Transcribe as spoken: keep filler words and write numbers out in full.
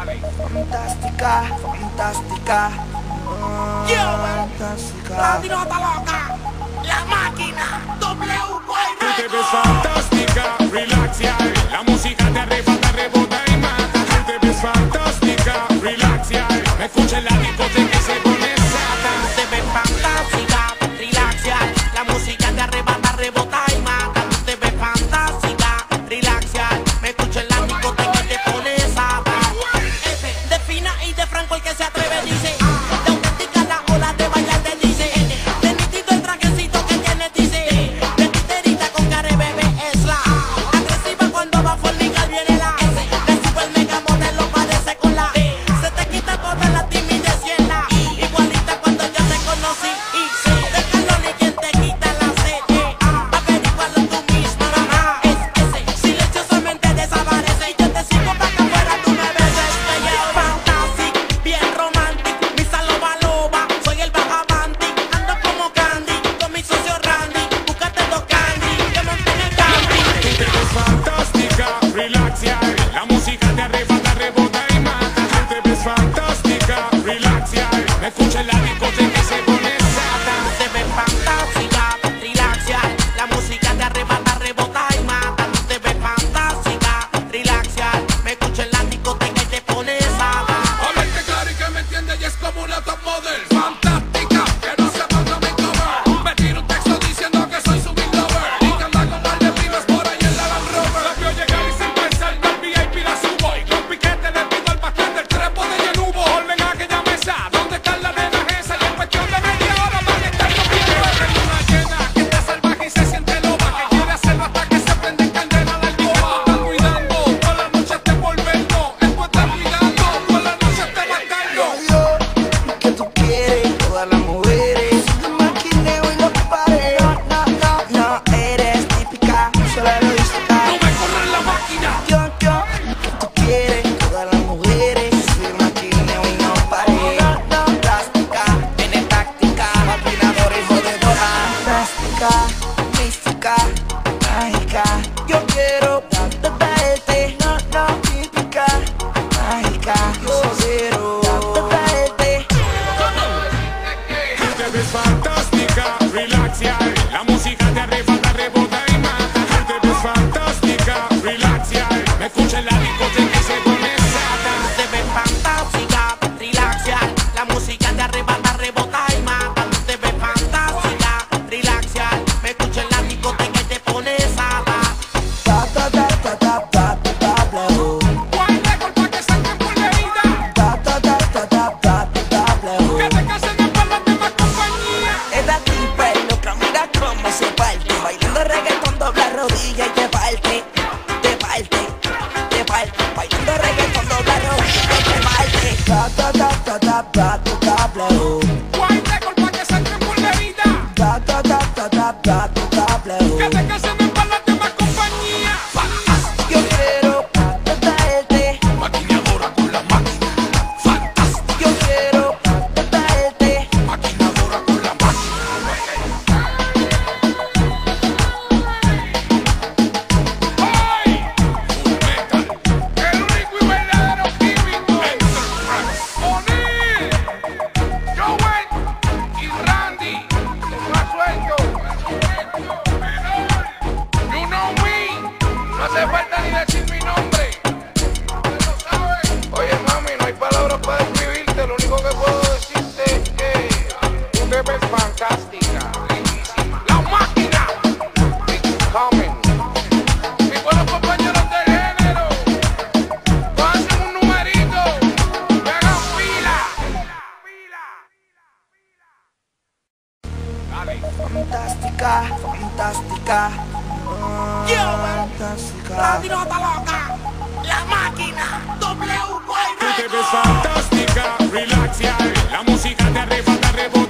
Fantástica, fantástica. Fantástica. La dinota loca, la máquina, W. Tú te ves fantástica, relax ya. La música te arrebata, rebota y mata. Tú te ves fantástica, relax ya. Me escucha en la discoteca y se pone sata. Tú te ves fantástica, relax ya. La música te arrebata, rebota y mata. Tú te ves fantástica, relax ya. Me escucha en la discoteca y te pone sata. De Fina y de Franco el que se atreve dice. De auténtica la ola de bailar te dice. De nítido el trajecito que tiene dice. De titerita con cara de bebé es la agresiva cuando va a fornicar viene la de super mega modelo parece con la se te quita toda la timidez y en la igualita cuando yo te conocí y de calor y quien te quita la C averigualo tú misma mamá es ese silenciosamente desaparece y yo te sigo para que afuera tú me beses ella es fantástico bien romántico mi saloba loba soy el bajabanti ando como Candy con mi socio Randy búscate dos candy que monten el candy. Tú te ves fantástica, relax ya. La música te arrebata, rebota y mata. Tú te ves fantástica, relax ya. Me escucha en la discoteca y se pone sata. Tú te ves fantástica, relax ya. La música te arrebata, rebota y mata. Tú te ves fantástica, relax ya. Me escucha en la discoteca y te pone sata. Hablarte claro y que me entiende y es como una top model. Fantástica, que no se ponga mi cover. Me tiro un texto diciendo que soy su big lover. Y que anda con par de primas por ahí en la Land Rover. La vio llegar y sin pensar del V I P la subo. Y con piquete le pido al pastel del trepo de Yenubo. Orden a aquella mesa, ¿dónde están las nenas esas? Y en cuestión de media hora van a estar comiendo. En luna llena, que está salvaje y se siente loba. Que quiere hacerlo hasta que se prende en candela la alcoba. Están cuidando, toda la noche te volvernos. Esto está cuidando, toda la noche te matando. Que tú quieres, todas las mujeres. El maquineo y los pares. No, no, no, no eres típica, solo egoísta. No me corran la máquina. Yo, yo, que tú quieres, todas las mujeres. El maquineo y no pares. No, no, plástica, tiene táctica. Maquinador y jodedora. Plástica, mística, mágica. Yo quiero tanto traerte. No, no, típica, mágica. Yo quiero tanto traerte. Tú te ves fantástica, relax ya. La música te arrebata, rebota y mata. Tú te ves fantástica, relax ya. Me escucha en la discoteca y se pone sata. Tú te ves fantástica, relax ya. La música te arrebata, rebota y mata. Tú te ves fantástica, relax ya. Me escucha en la discoteca y te pone sata. Ta ta ta ta ta ta ta ta blow. ¿Cuál récord pa' que saquen por la vida? Ta ta ta ta ta ta ta ta blow. Que te casen en palas de más compañía. Esta tipa es loca, mira cómo se parte. Bailando reggaetón, dobla rodilla y te parte. Te parte, te parte. Bailando reggaetón, dobla rodilla y te parte. Ta ta ta ta ta ta ta ta blow. ¿Cuál récord pa' que saquen por la vida? Ta ta ta ta ta ta ta ta blow. Que te casen en palas de más compañía. Fantástico. Yo quiero tanto traerte. Maquinadora con la máquina. Fantástico. Yo quiero tanto traerte. Maquinadora con la máquina. ¡Ay! Full metal. El único y verdadero químico. Enterprise. O'Neal, Joel y Randy. Más suelto. You know me. No hace falta ni decir mi nombre. Usted lo sabe. Oye, mami, no hay palabras para describirte. Lo único que puedo decirte es que tú te ves fantástica, riquísima. La máquina. Big Coming. Mis buenos compañeros del género. Pasen un numerito. Que hagan fila. Fila. Dale. Fantástica, fantástica. La Fantástica. dinota loca, la máquina, W. Tú te ves fantástica, relax ya. La música te arrebata, rebota